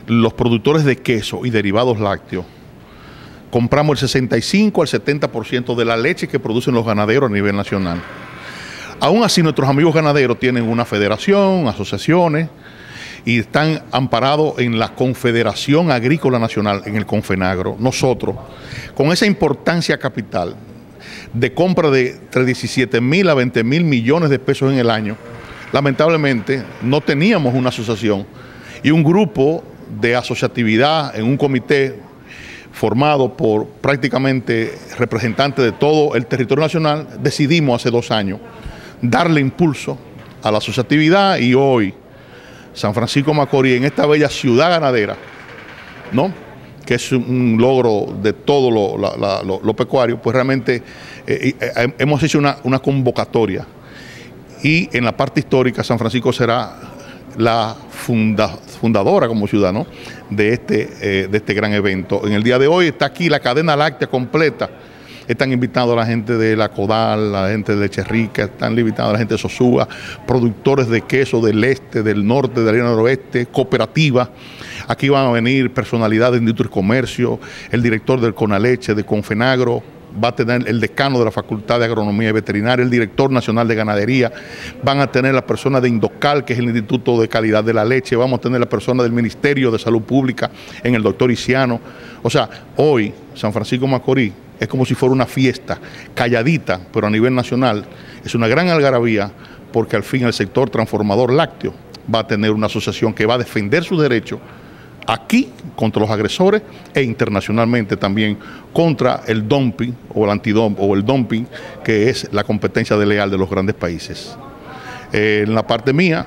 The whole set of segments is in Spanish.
los productores de queso y derivados lácteos compramos el 65 al 70% de la leche que producen los ganaderos a nivel nacional. Aún así, nuestros amigos ganaderos tienen una federación, asociaciones, y están amparados en la Confederación Agrícola Nacional, en el Confenagro. Nosotros, con esa importancia capital de compra de entre 17.000 a 20.000 millones de pesos en el año, lamentablemente no teníamos una asociación y un grupo de asociatividad en un comité formado por prácticamente representantes de todo el territorio nacional. Decidimos hace 2 años darle impulso a la asociatividad, y hoy San Francisco de Macorís, en esta bella ciudad ganadera, ¿no?, que es un logro de todo lo pecuario, pues realmente hemos hecho una convocatoria, y en la parte histórica San Francisco será la fundadora como ciudad, ¿no?, de este gran evento. En el día de hoy está aquí la cadena láctea completa. Están invitados a la gente de la Codal, la gente de Leche Rica, están invitados a la gente de Sosúa, productores de queso del este, del norte, del área noroeste, cooperativas. Aquí van a venir personalidades de industria y comercio, el director del Conaleche, de Confenagro, va a tener el decano de la Facultad de Agronomía y Veterinaria, el director nacional de Ganadería, van a tener la persona de Indocal, que es el Instituto de Calidad de la Leche, vamos a tener la persona del Ministerio de Salud Pública en el doctor Isiano. O sea, hoy San Francisco de Macorís es como si fuera una fiesta, calladita, pero a nivel nacional es una gran algarabía, porque al fin el sector transformador lácteo va a tener una asociación que va a defender sus derechos aquí contra los agresores, e internacionalmente también contra el dumping o el dumping, que es la competencia desleal de los grandes países. En la parte mía,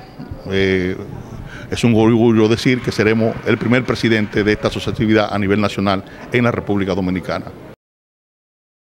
es un orgullo decir que seremos el primer presidente de esta asociatividad a nivel nacional en la República Dominicana.